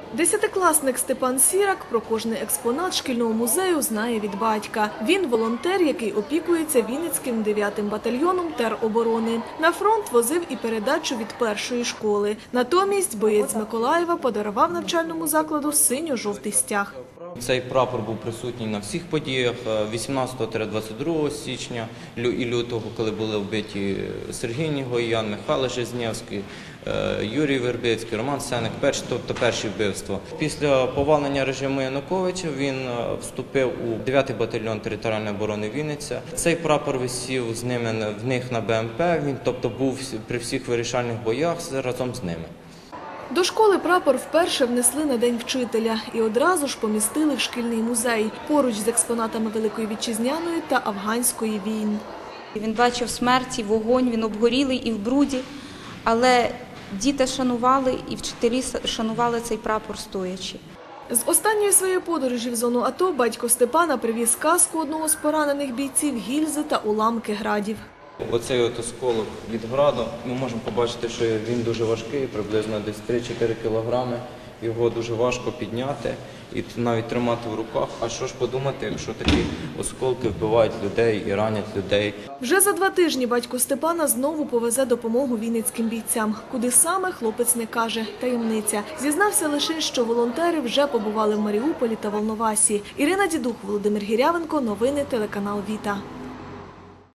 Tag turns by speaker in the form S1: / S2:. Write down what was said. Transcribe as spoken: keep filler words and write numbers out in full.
S1: Десятикласник Степан Сірак про кожний експонат шкільного музею знає від батька. Він – волонтер, який опікується Вінницьким дев'ятим батальйоном тероборони. На фронт возив і передачу від першої школи. Натомість боєць з Миколаєва подарував навчальному закладу синьо-жовтий стяг.
S2: Цей прапор був присутній на всіх подіях вісімнадцятого - двадцять другого січня і лютого, коли були вбиті Сергій Нігоян, Михайло Жизнєвський, Юрій Вербицький, Роман Сенник, перші, тобто перші вбивства. Після повалення режиму Януковича він вступив у дев'ятий батальйон територіальної оборони Вінниця. Цей прапор висів з ними в них на Б М П, він тобто був при всіх вирішальних боях разом з ними.
S1: До школи прапор вперше внесли на День вчителя і одразу ж помістили в шкільний музей, поруч з експонатами Великої Вітчизняної та Афганської війн.
S3: Він бачив смерть і вогонь, він обгорілий і в бруді, але діти шанували і вчителі шанували цей прапор стоячи.
S1: З останньої своєї подорожі в зону АТО батько Степана привіз каску одного з поранених бійців, гільзи та уламки градів.
S2: Оцей от осколок від граду, ми можемо побачити, що він дуже важкий, приблизно десь три-чотири кілограми. Його дуже важко підняти і навіть тримати в руках. А що ж подумати, якщо такі осколки вбивають людей і ранять людей?
S1: Вже за два тижні батько Степана знову повезе допомогу вінницьким бійцям. Куди саме, хлопець не каже. Таємниця. Зізнався лише, що волонтери вже побували в Маріуполі та Волновасі. Ірина Дідух, Володимир Гірявенко. Новини телеканал Віта.